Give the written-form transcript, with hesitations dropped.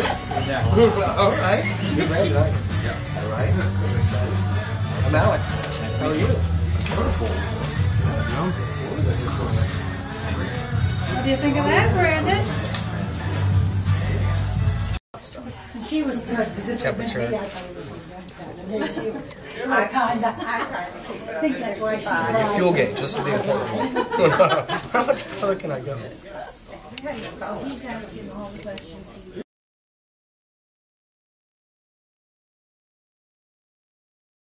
All right. All right. I'm Alex. How are you? Wonderful. What do you think of that, Brandon? She was good. Temperature. I think that's why she Your fuel gauge, just to be important. How much further can I go? He's asking all the questions.